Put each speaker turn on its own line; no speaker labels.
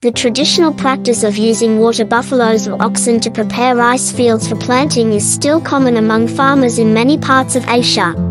The traditional practice of using water buffaloes or oxen to prepare rice fields for planting is still common among farmers in many parts of Asia.